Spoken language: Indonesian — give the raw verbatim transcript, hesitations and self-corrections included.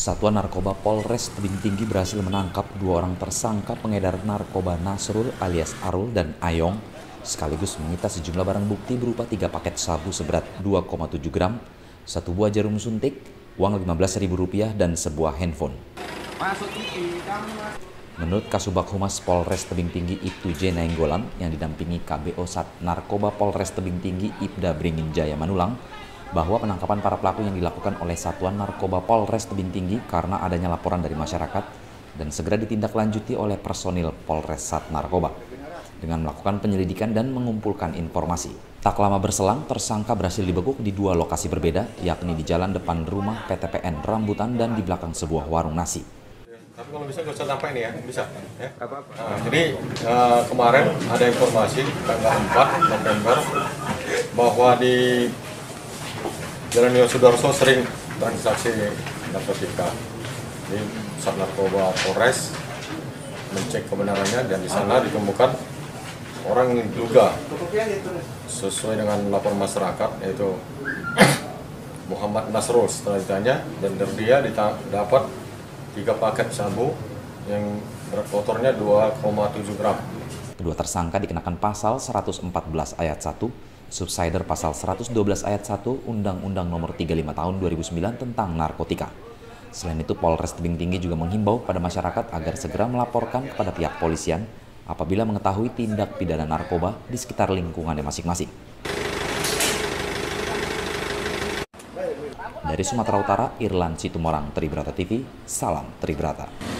Satuan Narkoba Polres Tebing Tinggi berhasil menangkap dua orang tersangka pengedar narkoba Nasrul alias Arul dan Ayong, sekaligus menyita sejumlah barang bukti berupa tiga paket sabu seberat dua koma tujuh gram, satu buah jarum suntik, uang lima belas ribu rupiah, dan sebuah handphone. Menurut Kasubag Humas Polres Tebing Tinggi Ibtu J. Nainggolan yang didampingi K B O Sat Narkoba Polres Tebing Tinggi Ibda Bringinjaya Manulang, bahwa penangkapan para pelaku yang dilakukan oleh Satuan Narkoba Polres Tebing Tinggi karena adanya laporan dari masyarakat dan segera ditindaklanjuti oleh personil Polres Sat Narkoba dengan melakukan penyelidikan dan mengumpulkan informasi. Tak lama berselang, tersangka berhasil dibekuk di dua lokasi berbeda, yakni di jalan depan rumah P T P N Rambutan dan di belakang sebuah warung nasi. Tapi kalau bisa nggak usah sampai ini ya, bisa. Ya? Nah, jadi uh, kemarin ada informasi tanggal empat November bahwa di Jalan Yosudarso sering transaksi narkotika. Jadi Sat Narkoba Polres mencek kebenarannya dan di sana ditemukan orang yang diduga sesuai dengan lapor masyarakat, yaitu Muhammad Nasrul. Setelah ditanya dan dari dia dapat tiga paket sabu yang berat kotornya dua koma tujuh gram. Kedua tersangka dikenakan pasal seratus empat belas ayat satu, subsider pasal seratus dua belas ayat satu Undang-Undang Nomor tiga puluh lima Tahun dua ribu sembilan tentang narkotika. Selain itu, Polres Tebing Tinggi juga menghimbau pada masyarakat agar segera melaporkan kepada pihak polisian apabila mengetahui tindak pidana narkoba di sekitar lingkungannya masing-masing. Dari Sumatera Utara, Irlan Situmorang, Tribrata T V, salam Tribrata.